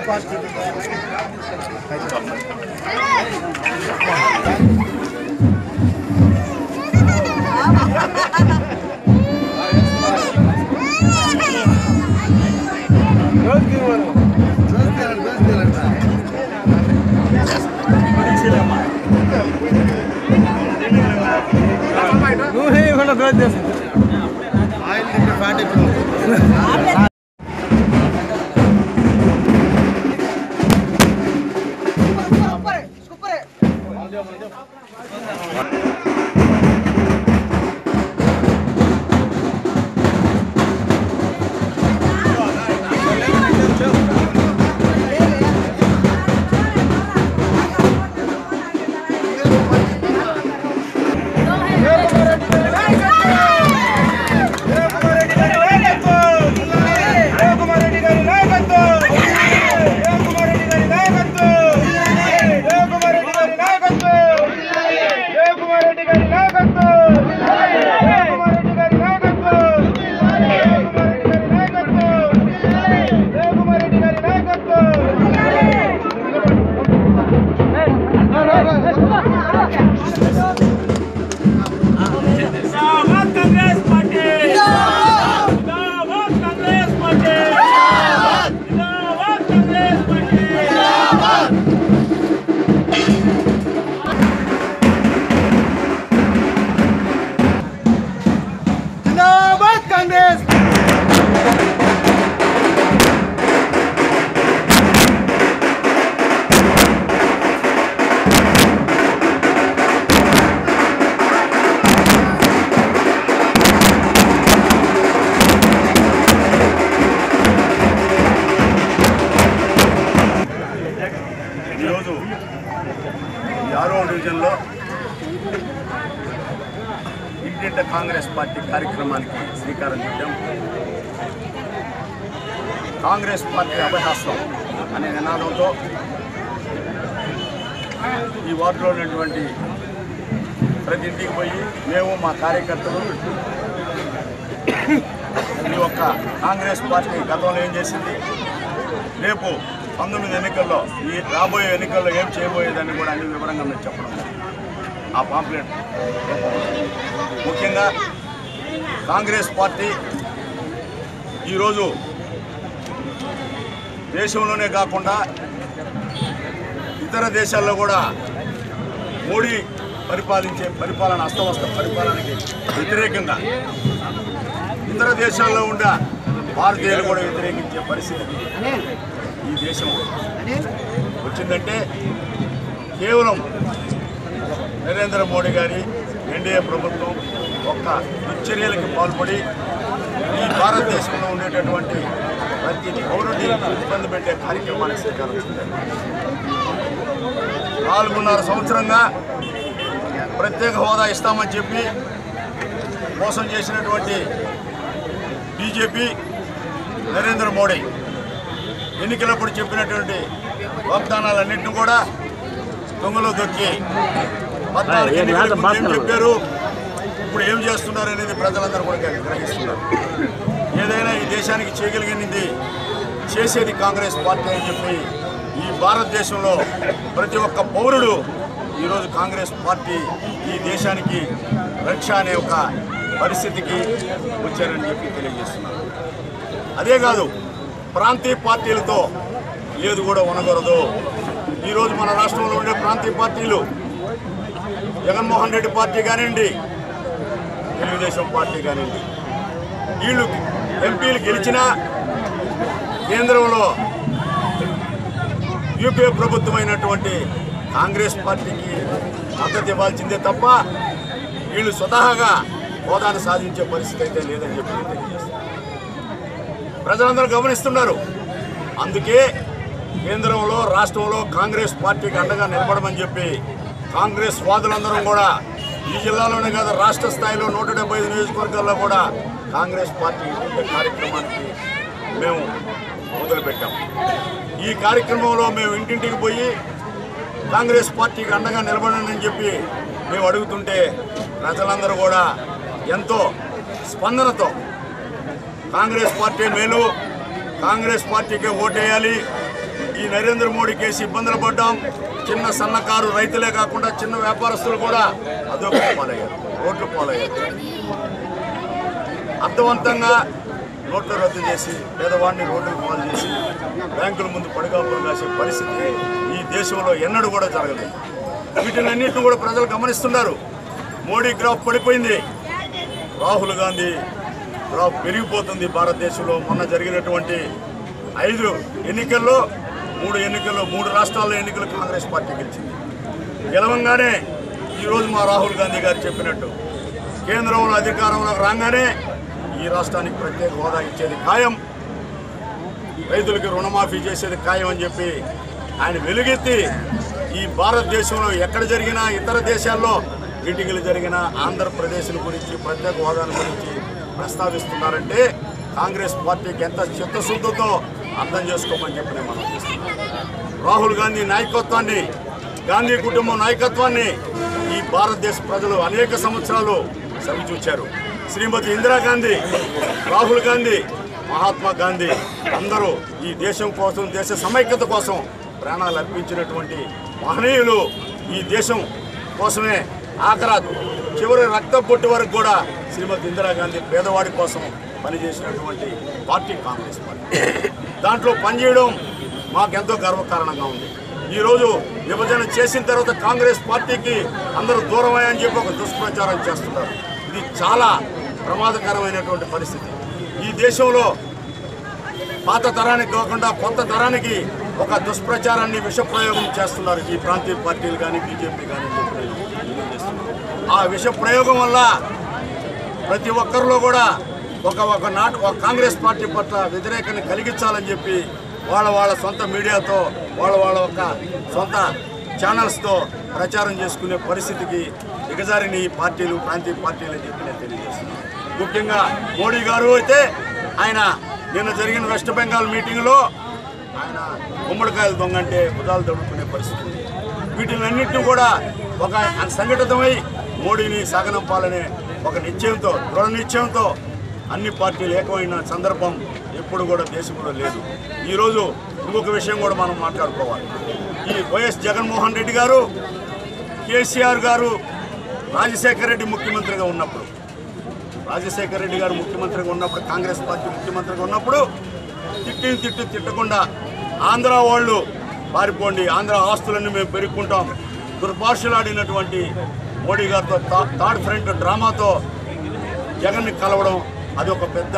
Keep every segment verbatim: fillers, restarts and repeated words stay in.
Congress party కార్యక్రమానికి శ్రీకారం చుట్టాం. Congress party అభయహస్తం అనే నినాదంతో ఈ వార్డులో ఉన్నటువంటి ప్రతి ఇంటికి పోయి మేము మా కార్యకర్తలు ఈ యొక్క కాంగ్రెస్ పార్టీ గతంలో ఏం చేసింది, రేపు పంతొమ్మిది ఎన్నికల్లో ఈ రాబోయే ఎన్నికల్లో ఏం చేయబోయేదని కూడా అన్ని వివరంగా మేము చెప్పడం ఆ పాంప్లెట్. ముఖ్యంగా కాంగ్రెస్ పార్టీ ఈరోజు దేశంలోనే కాకుండా ఇతర దేశాల్లో కూడా మోడీ పరిపాలించే పరిపాలన అస్తవస్త పరిపాలనకి వ్యతిరేకంగా ఇతర దేశాల్లో ఉండే భారతీయులు కూడా వ్యతిరేకించే పరిస్థితి ఈ దేశం వచ్చిందంటే కేవలం నరేంద్ర మోడీ గారి ఎన్డీఏ ప్రభుత్వం ఒక్క దుశ్చర్యలకి పాల్పడి ఈ భారతదేశంలో ఉండేటటువంటి ప్రతి పౌరుడిని ఇబ్బంది పెట్టే కార్యక్రమానికి శ్రీకారం చుట్టారు. నాలుగున్నర సంవత్సరంగా ప్రత్యేక హోదా ఇస్తామని చెప్పి మోసం చేసినటువంటి బీజేపీ నరేంద్ర మోడీ ఎన్నికలప్పుడు చెప్పినటువంటి వాగ్దానాలన్నింటినీ కూడా దొంగలో దొక్కి పద్నాలుగు ఎన్నికలకు ఏం చెప్పారు, ఇప్పుడు ఏం చేస్తున్నారు అనేది ప్రజలందరూ కూడా గ్రహిస్తున్నారు. ఏదైనా ఈ దేశానికి చేయగలిగినది చేసేది కాంగ్రెస్ పార్టీ అని చెప్పి ఈ భారతదేశంలో ప్రతి ఒక్క పౌరుడు ఈరోజు కాంగ్రెస్ పార్టీ ఈ దేశానికి రక్ష అనే ఒక పరిస్థితికి వచ్చారని చెప్పి తెలియజేస్తున్నారు. అదే కాదు, ప్రాంతీయ పార్టీలతో ఏది కూడా ఉండకూడదు. ఈరోజు మన రాష్ట్రంలో ఉండే ప్రాంతీయ పార్టీలు జగన్మోహన్ రెడ్డి పార్టీ కానివ్వండి, తెలుగుదేశం పార్టీ కానివ్వండి, వీళ్ళు ఎంపీలు గెలిచినా కేంద్రంలో యూపీఏ ప్రభుత్వమైనటువంటి కాంగ్రెస్ పార్టీకి మద్దతు ఇవ్వాల్సిందే తప్ప వీళ్ళు స్వతహాగా హోదాను సాధించే పరిస్థితి అయితే లేదని చెప్పి తెలియజేస్తారు. ప్రజలందరూ గమనిస్తున్నారు. అందుకే కేంద్రంలో రాష్ట్రంలో కాంగ్రెస్ పార్టీకి అండగా నిలబడమని చెప్పి కాంగ్రెస్ వాదులందరం కూడా ఈ జిల్లాలోనే కాదు రాష్ట్ర స్థాయిలో నూట డెబ్బై ఐదు నియోజకవర్గాల్లో కూడా కాంగ్రెస్ పార్టీ ఇటువంటి కార్యక్రమానికి మేము మొదలుపెట్టాం. ఈ కార్యక్రమంలో మేము ఇంటింటికి పోయి కాంగ్రెస్ పార్టీకి అండగా నిలబడండి అని చెప్పి మేము అడుగుతుంటే ప్రజలందరూ కూడా ఎంతో స్పందనతో కాంగ్రెస్ పార్టీ మేలు, కాంగ్రెస్ పార్టీకే ఓటేయాలి, ఈ నరేంద్ర మోడీ కేసు ఇబ్బందులు పడ్డాం. చిన్న సన్నకారు రైతులే కాకుండా చిన్న వ్యాపారస్తులు కూడా అదొక పాలయ్యారు, రోడ్లు పాలయ్యారు. అర్థవంతంగా నోట్లు రద్దు చేసి పేదవాడిని రోడ్లు పాలు చేసి బ్యాంకుల ముందు పడిగాపులు కాసే పరిస్థితి ఈ దేశంలో ఎన్నడూ కూడా జరగలేదు. వీటినన్నింటినీ కూడా ప్రజలు గమనిస్తున్నారు. మోడీ గ్రాఫ్ పడిపోయింది, రాహుల్ గాంధీ గ్రాఫ్ పెరిగిపోతుంది భారతదేశంలో. మొన్న జరిగినటువంటి ఐదు ఎన్నికల్లో మూడు ఎన్నికల్లో మూడు రాష్ట్రాల్లో ఎన్నికలు కాంగ్రెస్ పార్టీ గెలిచింది. గెలవంగానే ఈరోజు మా రాహుల్ గాంధీ గారు చెప్పినట్టు కేంద్రంలో అధికారంలోకి రాగానే ఈ రాష్ట్రానికి ప్రత్యేక హోదా ఇచ్చేది ఖాయం, రైతులకి రుణమాఫీ చేసేది ఖాయం అని చెప్పి ఆయన వెలుగెత్తి ఈ భారతదేశంలో ఎక్కడ జరిగినా ఇతర దేశాల్లో మీటింగులు జరిగినా ఆంధ్రప్రదేశ్ గురించి ప్రత్యేక హోదాను గురించి ప్రస్తావిస్తున్నారంటే కాంగ్రెస్ పార్టీకి ఎంత చిత్తశుద్ధితో అర్థం చేసుకోమని చెప్పి నేను మనం చేస్తున్నాం. రాహుల్ గాంధీ నాయకత్వాన్ని, గాంధీ కుటుంబం నాయకత్వాన్ని ఈ భారతదేశ ప్రజలు అనేక సంవత్సరాలు సరిచూచారు. శ్రీమతి ఇందిరాగాంధీ, రాహుల్ గాంధీ, మహాత్మా గాంధీ అందరూ ఈ దేశం కోసం, దేశ సమైక్యత కోసం ప్రాణాలు అర్పించినటువంటి మహనీయులు. ఈ దేశం కోసమే ఆఖరా చివరి రక్త పొట్టి వరకు కూడా శ్రీమతి ఇందిరాగాంధీ పేదవాడి కోసం పనిచేసినటువంటి పార్టీ కాంగ్రెస్ పార్టీ. దాంట్లో పనిచేయడం మాకెంతో గర్వకారణంగా ఉంది. ఈరోజు విభజన చేసిన తర్వాత కాంగ్రెస్ పార్టీకి అందరూ దూరమయ్యని చెప్పి ఒక దుష్ప్రచారం చేస్తున్నారు. ఇది చాలా ప్రమాదకరమైనటువంటి పరిస్థితి. ఈ దేశంలో పాత తరానికి కాకుండా కొత్త తరానికి ఒక దుష్ప్రచారాన్ని, విషప్రయోగం చేస్తున్నారు ఈ ప్రాంతీయ పార్టీలు కానీ బీజేపీ కానీ. ఆ విష ప్రయోగం వల్ల ప్రతి ఒక్కరిలో కూడా ఒక ఒక నాటు ఒక కాంగ్రెస్ పార్టీ పట్ల వ్యతిరేకాన్ని కలిగించాలని చెప్పి వాళ్ళ వాళ్ళ సొంత మీడియాతో, వాళ్ళ వాళ్ళ ఒక సొంత ఛానల్స్తో ప్రచారం చేసుకునే పరిస్థితికి దిగజారిన ఈ పార్టీలు, ప్రాంతీయ పార్టీలు అని చెప్పి నేను తెలియజేస్తున్నాను. ముఖ్యంగా మోడీ గారు అయితే ఆయన నిన్న జరిగిన వెస్ట్ బెంగాల్ మీటింగ్లో ఆయన గుమ్మడికాయలు దొంగంటే భుజాలు దొడుకునే పరిస్థితి ఉంది. వీటిలన్నింటినీ కూడా ఒక సంఘటితమై మోడీని సాగనంపాలనే ఒక నిశ్చయంతో, దృఢ నిశ్చయంతో అన్ని పార్టీలు ఏకమైన సందర్భం ఎప్పుడు కూడా దేశంలో లేదు. ఈరోజు ఇంకొక విషయం కూడా మనం మాట్లాడుకోవాలి. ఈ వైఎస్ జగన్మోహన్ రెడ్డి గారు, కేసీఆర్ గారు రాజశేఖర రెడ్డి ముఖ్యమంత్రిగా ఉన్నప్పుడు రాజశేఖర రెడ్డి గారు ముఖ్యమంత్రిగా ఉన్నప్పుడు కాంగ్రెస్ పార్టీ ముఖ్యమంత్రిగా ఉన్నప్పుడు తిట్టిని తిట్టు తిట్టకుండా ఆంధ్ర వాళ్ళు పారిపోండి, ఆంధ్ర ఆస్తులన్నీ మేము పెరుక్కుంటాం దుర్భాషలాడినటువంటి మోడీ గారితో థర్డ్ ఫ్రంట్ డ్రామాతో జగన్ని కలవడం అది ఒక పెద్ద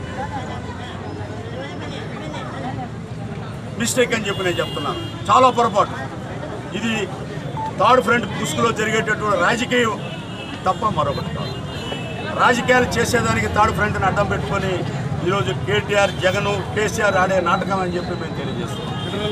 మిస్టేక్ అని చెప్పి నేను చెప్తున్నాను. చాలా పొరపాటు. ఇది థర్డ్ ఫ్రంట్ పుష్కులో జరిగేటటువంటి రాజకీయం తప్ప మరొకటి కాదు. రాజకీయాలు చేసేదానికి థర్డ్ ఫ్రంట్ని అడ్డం పెట్టుకొని ఈరోజు కేటీఆర్, జగన్, కేసీఆర్ ఆడే నాటకం అని చెప్పి మేము తెలియజేస్తున్నాం.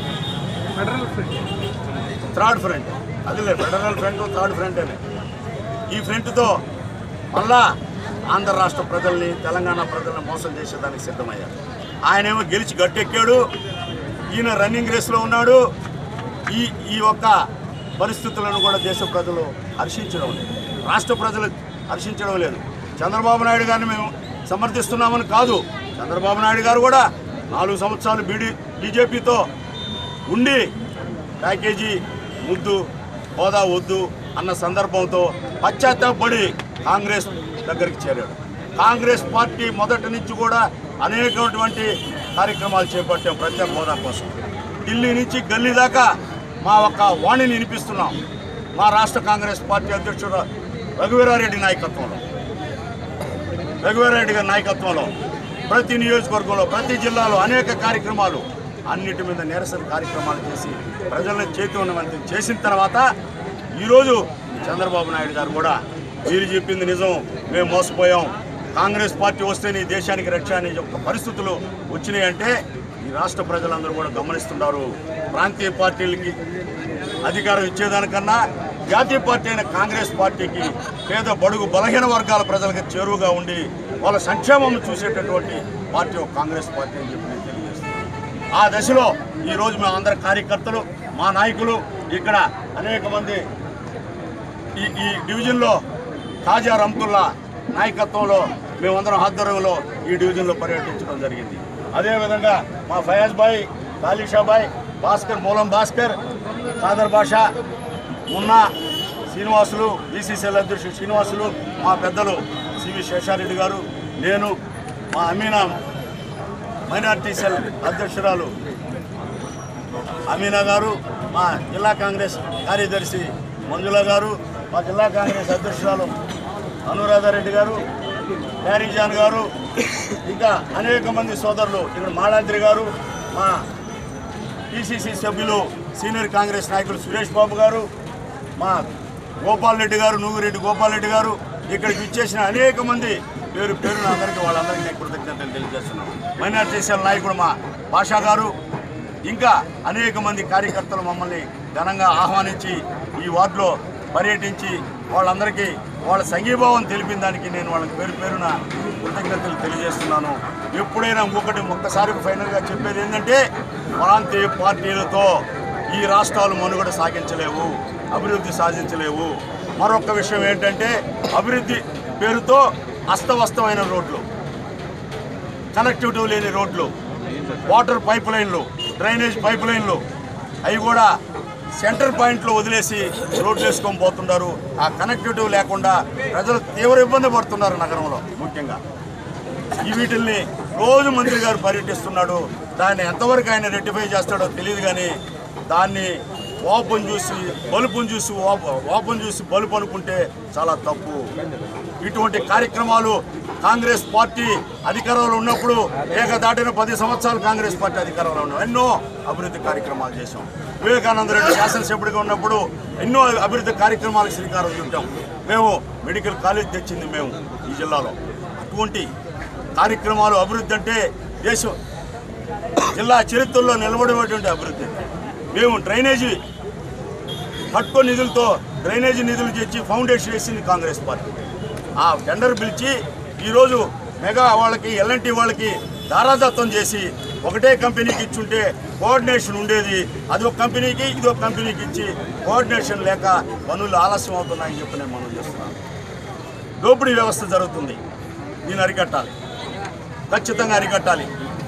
థర్డ్ ఫ్రంట్ అదిలే, ఫెడరల్ ఫ్రంట్ థర్డ్ ఫ్రంట్ అనే ఈ ఫ్రంట్తో మళ్ళా ఆంధ్ర రాష్ట్ర ప్రజల్ని, తెలంగాణ ప్రజల్ని మోసం చేసేదానికి సిద్ధమయ్యారు. ఆయనేమో గెలిచి గట్టెక్కాడు, ఈయన రన్నింగ్ రేస్లో ఉన్నాడు. ఈ ఈ ఒక్క పరిస్థితులను కూడా దేశ ప్రజలు హర్షించడం లేదు, రాష్ట్ర ప్రజలు హర్షించడం లేదు. చంద్రబాబు నాయుడు గారిని మేము సమర్థిస్తున్నామని కాదు. చంద్రబాబు నాయుడు గారు కూడా నాలుగు సంవత్సరాలు బీడీ బీజేపీతో ఉండి ప్యాకేజీ ముద్దు, హోదా వద్దు అన్న సందర్భంతో పశ్చాత్తాపడి కాంగ్రెస్ దగ్గరికి చేరాడు. కాంగ్రెస్ పార్టీ మొదటి నుంచి కూడా అనేకటువంటి కార్యక్రమాలు చేపట్టాం ప్రత్యేక హోదా కోసం. ఢిల్లీ నుంచి గల్లీ దాకా మా ఒక్క వాణిని వినిపిస్తున్నాం. మా రాష్ట్ర కాంగ్రెస్ పార్టీ అధ్యక్షుడు రఘువీరారెడ్డి నాయకత్వంలో రఘువీరారెడ్డి గారి నాయకత్వంలో ప్రతి నియోజకవర్గంలో, ప్రతి జిల్లాలో అనేక కార్యక్రమాలు, అన్నిటి మీద నిరసన కార్యక్రమాలు చేసి ప్రజలను చైతన్యవంతం చేసిన తర్వాత ఈరోజు చంద్రబాబు నాయుడు గారు కూడా మీరు చెప్పింది నిజం, మేము మోసపోయాం, కాంగ్రెస్ పార్టీ వస్తేనే ఈ దేశానికి రక్ష అనే ఒక పరిస్థితులు వచ్చినాయంటే ఈ రాష్ట్ర ప్రజలందరూ కూడా గమనిస్తున్నారు. ప్రాంతీయ పార్టీలకి అధికారం ఇచ్చేదానికన్నా జాతీయ పార్టీ అయిన కాంగ్రెస్ పార్టీకి పేద బడుగు బలహీన వర్గాల ప్రజలకు చేరువుగా ఉండి వాళ్ళ సంక్షేమం చూసేటటువంటి పార్టీ ఒక కాంగ్రెస్ పార్టీ అని చెప్పి నేను తెలియజేస్తున్నాను. ఆ దశలో ఈరోజు మా అందరి కార్యకర్తలు, మా నాయకులు ఇక్కడ అనేక మంది ఈ ఈ డివిజన్లో తాజా రంకుల్లా నాయకత్వంలో మేమందరం ఆధ్వర్యంలో ఈ డివిజన్లో పర్యటించడం జరిగింది. అదేవిధంగా మా ఫయాజ్ భాయ్, కాళీషా భాయ్, భాస్కర్ మూలం భాస్కర్ ఖాదర్ భాషా మున్నా శ్రీనివాసులు బీసీసీఎల్ అధ్యక్షుడు శ్రీనివాసులు మా పెద్దలు సివి శేషారెడ్డి గారు నేను మా అమీనా మైనార్టీ సెల్ అధ్యక్షురాలు అమీనా గారు మా జిల్లా కాంగ్రెస్ కార్యదర్శి మంజుల గారు మా జిల్లా కాంగ్రెస్ అధ్యక్షురాలు అనురాధారెడ్డి గారు ప్యారీజాన్ గారు ఇంకా అనేక మంది సోదరులు ఇక్కడ మాలాద్రి గారు మా పిసిసి సభ్యులు సీనియర్ కాంగ్రెస్ నాయకులు సురేష్ బాబు గారు మా గోపాల్ రెడ్డి గారు నూగిరెడ్డి గోపాల్ రెడ్డి గారు ఇక్కడికి ఇచ్చేసిన అనేక మంది పేరు పేరున అందరికీ వాళ్ళందరికీ నేను కృతజ్ఞతలు తెలియజేస్తున్నాను. మైనార్టీ సెల్ నాయకుడు మా భాషా గారు ఇంకా అనేక మంది కార్యకర్తలు మమ్మల్ని ఘనంగా ఆహ్వానించి ఈ వార్డులో పర్యటించి వాళ్ళందరికీ వాళ్ళ సంఘీభావం తెలిపిన దానికి నేను వాళ్ళకి పేరు పేరున కృతజ్ఞతలు తెలియజేస్తున్నాను. ఎప్పుడైనా ఇంకొకటి ఒక్కసారి ఫైనల్గా చెప్పేది ఏంటంటే ప్రాంతీయ పార్టీలతో ఈ రాష్ట్రాలు మనుగడ సాగించలేవు, అభివృద్ధి సాధించలేవు. మరొక విషయం ఏంటంటే అభివృద్ధి పేరుతో అస్తవస్తమైన రోడ్లు, కనెక్టివిటీ లేని రోడ్లు, వాటర్ పైప్ లైన్లు, డ్రైనేజ్ పైప్ లైన్లు అవి కూడా సెంటర్ పాయింట్లో వదిలేసి రోడ్లు వేసుకొని పోతున్నారు. ఆ కనెక్టివిటీ లేకుండా ప్రజలు తీవ్ర ఇబ్బంది పడుతున్నారు నగరంలో. ముఖ్యంగా ఈ వీటిల్ని రోజు మంత్రి గారు పర్యటిస్తున్నాడు. దాన్ని ఎంతవరకు ఆయన రెక్టిఫై చేస్తాడో తెలియదు, కానీ దాన్ని ఓపెన్ చూసి బలుపుని చూసి ఓపెన్ చూసి బలుపు అనుకుంటే చాలా తప్పు. ఇటువంటి కార్యక్రమాలు కాంగ్రెస్ పార్టీ అధికారంలో ఉన్నప్పుడు ఏకదాటిన పది సంవత్సరాలు కాంగ్రెస్ పార్టీ అధికారంలో ఉన్నాం, ఎన్నో అభివృద్ధి కార్యక్రమాలు చేశాం. వివేకానంద రెడ్డి శాసనసభ్యుడిగా ఉన్నప్పుడు ఎన్నో అభివృద్ధి కార్యక్రమాలకు శ్రీకారం చుట్టాం. మేము మెడికల్ కాలేజ్ తెచ్చింది మేము ఈ జిల్లాలో. అటువంటి కార్యక్రమాలు అభివృద్ధి అంటే దేశం జిల్లా చరిత్రలో నిలబడేటువంటి అభివృద్ధి. మేము డ్రైనేజీ కట్కో నిధులతో డ్రైనేజీ నిధులు తెచ్చి ఫౌండేషన్ వేసింది కాంగ్రెస్ పార్టీ. ఆ టెండర్ పిలిచి ఈరోజు మెగా వాళ్ళకి ఎల్ఎన్టీ వాళ్ళకి దారాదత్తం చేసి ఒకటే కంపెనీకి ఇచ్చుంటే కోఆర్డినేషన్ ఉండేది. అది ఒక కంపెనీకి ఇది ఒక కంపెనీకి ఇచ్చి కోఆర్డినేషన్ లేక పనులు ఆలస్యం అవుతున్నాయని చెప్పి నేను మనం చేస్తున్నాను. దోపిడీ వ్యవస్థ జరుగుతుంది, దీన్ని అరికట్టాలి, ఖచ్చితంగా అరికట్టాలి.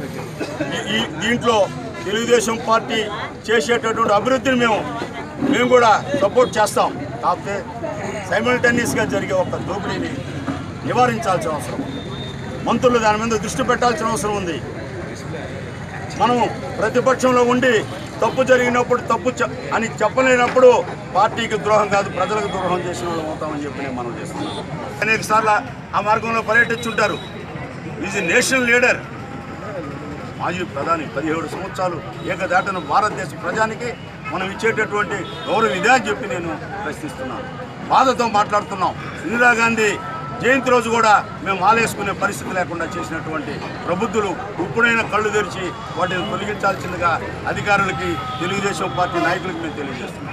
ఈ దీంట్లో తెలుగుదేశం పార్టీ చేసేటటువంటి అభివృద్ధిని మేము మేము కూడా సపోర్ట్ చేస్తాం. కాకపోతే సైమల్టేనియస్గా జరిగే ఒక దోపిడీని నివారించాల్సిన అవసరం, మంత్రులు దాని మీద దృష్టి పెట్టాల్సిన అవసరం ఉంది. మనం ప్రతిపక్షంలో ఉండి తప్పు జరిగినప్పుడు తప్పు అని చెప్పలేనప్పుడు పార్టీకి ద్రోహం కాదు, ప్రజలకు ద్రోహం చేసిన వాళ్ళు అవుతామని చెప్పి నేను మనం చేస్తున్నాను. అనేక సార్లు ఆ మార్గంలో పర్యటించుంటారు. ఈజ్ ఎ నేషనల్ లీడర్, మాజీ ప్రధాని, పదిహేడు సంవత్సరాలు ఏకదాటిన భారతదేశ ప్రజానికి మనం ఇచ్చేటటువంటి గౌరవం ఇదే అని చెప్పి నేను ప్రశ్నిస్తున్నాను. బాధతో మాట్లాడుతున్నాం. ఇందిరాగాంధీ జయంతి రోజు కూడా మేము మాలేసుకునే పరిస్థితి లేకుండా చేసినటువంటి ప్రబుద్ధులు ఇప్పుడైనా కళ్ళు తెరిచి వాటిని తొలగించాల్సిందిగా అధికారులకి తెలుగుదేశం పార్టీ నాయకులకు మేము తెలియజేస్తున్నాం.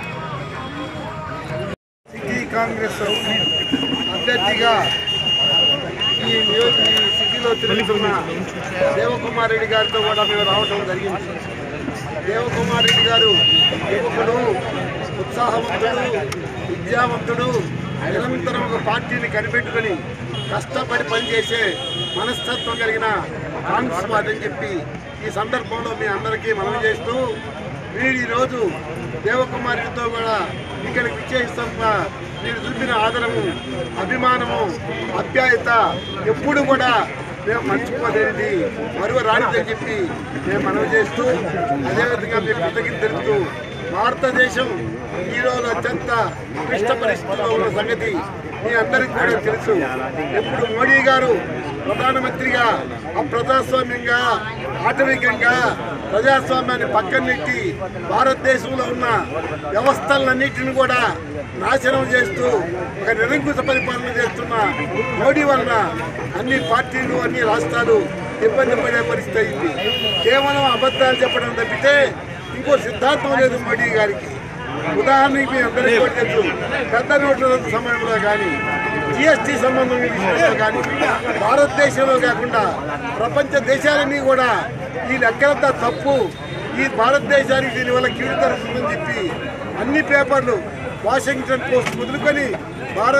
సిటీ కాంగ్రెస్ అభ్యర్థిగా ఈ నియోజక ఈ సిటీలో తిరుగుతున్న దేవకుమార్ రెడ్డి గారితో కూడా మేము రావడం జరిగింది. దేవకుమార్ రెడ్డి గారు యువకుడు, ఉత్సాహవంతుడు, విద్యావంతుడు, నిరంతరం ఒక పార్టీని కనిపెట్టుకుని కష్టపడి పనిచేసే మనస్తత్వం కలిగిన కాంగ్రెస్ పార్టీ అని చెప్పి ఈ సందర్భంలో మీ అందరికీ మనవి చేస్తూ, మీరు ఈరోజు దేవకుమార్ రెడ్డితో కూడా ఇక్కడికి విచ్చేస్తున్న మీరు చూపిన ఆదరము, అభిమానము, ఆప్యాయత ఎప్పుడు కూడా మేము మర్చిపోలేనిది, మరువ రానిదని చెప్పి మేము మనవి చేస్తూ, అదేవిధంగా మేము కృతజ్ఞత తెలుపుతూ, భారతదేశం ఈరోజు అత్యంత క్లిష్ట పరిస్థితుల్లో ఉన్న సంగతి మీ అందరికీ కూడా తెలుసు. ఎప్పుడు మోడీ గారు ప్రధానమంత్రిగా అప్రజాస్వామ్యంగా ఆటవికంగా ప్రజాస్వామ్యాన్ని పక్కన నెట్టి భారతదేశంలో ఉన్న వ్యవస్థలన్నింటినీ కూడా నాశనం చేస్తూ ఒక నిరంకుశ పరిపాలన చేస్తున్న మోడీ వలన అన్ని పార్టీలు అన్ని రాష్ట్రాలు ఇబ్బంది పడే పరిస్థితి అయింది. కేవలం అబద్ధాలు చెప్పడం తప్పితే ఇంకో సిద్ధాంతం లేదు మోడీ గారికి. ఉదాహరణకి మీ అందరికీ కూడా తెలుసు, పెద్ద నోట్ల రద్దు సమయంలో కానీ, జిఎస్టీ సంబంధం విషయంలో కానీ భారతదేశంలో కాకుండా ప్రపంచ దేశాలన్నీ కూడా ఈ లెక్కలంతా తప్పు, ఈ భారతదేశానికి దీనివల్ల కీడు జరుగుతుందని చెప్పి అన్ని పేపర్లు, వాషింగ్టన్ పోస్ట్ మొదలుకొని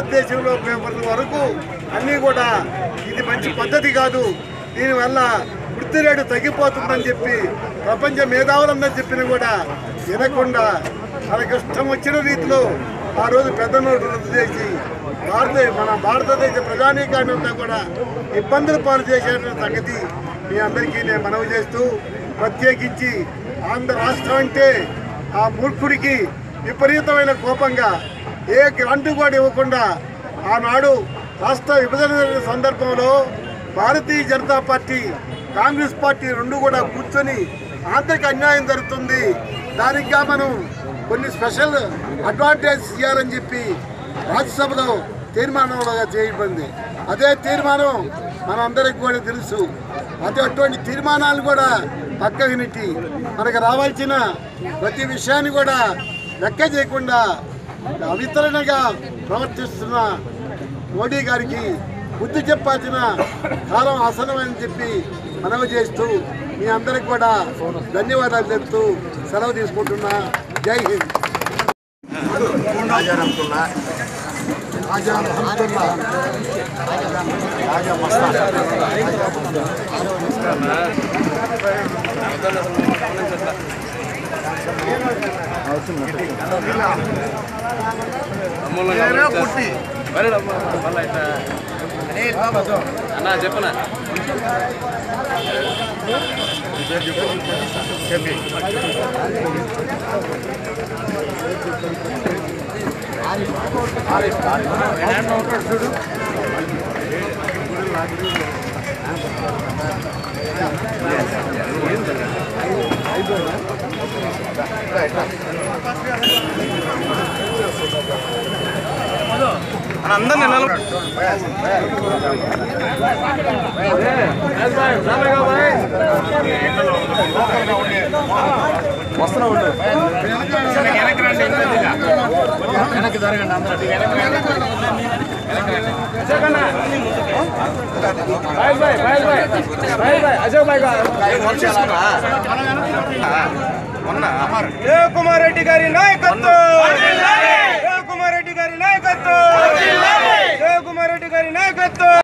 భారతదేశంలో పేపర్ల వరకు అన్నీ కూడా ఇది మంచి పద్ధతి కాదు, దీనివల్ల వృద్ధి రేటు తగ్గిపోతుందని చెప్పి ప్రపంచ మేధావులందరూ చెప్పినా కూడా వినకుండా మనకి ఇష్టం వచ్చిన రీతిలో ఆ రోజు పెద్ద నోటు రద్దు చేసి భారత మన భారతదేశ ప్రజానీకాన్ని అంతా కూడా ఇబ్బందులు పాలు చేసేటువంటి సంగతి మీ అందరికీ నేను మనవి చేస్తూ, ప్రత్యేకించి ఆంధ్ర రాష్ట్రం అంటే ఆ మూర్ఖుడికి విపరీతమైన కోపంగా ఏ గ్రాంటు కూడా ఇవ్వకుండా ఆనాడు రాష్ట్ర విభజన సందర్భంలో భారతీయ జనతా పార్టీ కాంగ్రెస్ పార్టీ రెండు కూడా కూర్చొని ఆంధ్రకి అన్యాయం జరుగుతుంది, దానికిగా మనం కొన్ని స్పెషల్ అడ్వాంటేజ్ ఇవ్వాలని చెప్పి రాజ్యసభలో తీర్మానంలో చేయబడింది. అదే తీర్మానం మనందరికి కూడా తెలుసు. అదే అటువంటి తీర్మానాలు కూడా పక్కకి నెట్టి మనకు రావాల్సిన ప్రతి విషయాన్ని కూడా లెక్క చేయకుండా అవితరణగా ప్రవర్తిస్తున్న మోడీ గారికి బుద్ధి చెప్పాల్సిన కాలం ఆసనమని చెప్పి మనవి చేస్తూ మీ అందరికి కూడా ధన్యవాదాలు చెప్తూ సెలవు తీసుకుంటున్నా. జై హింద్. రాజా రహమతుల్లా, రాజా రహమతుల్లా, రాజా మస్తాన్, అన్నా చెప్పనా చెప్పి చూడు అందరినీ వస్తున్నా ఉండు వెనక్కి జరగండి అందరూ అశోక్ భాయ్ దేవ్ కుమార్ రెడ్డి గారి నాయకత్వం, దేవ్ కుమార్ రెడ్డి గారి నాయకత్వం, దేవ్ కుమార్ రెడ్డి గారి నాయకత్వం.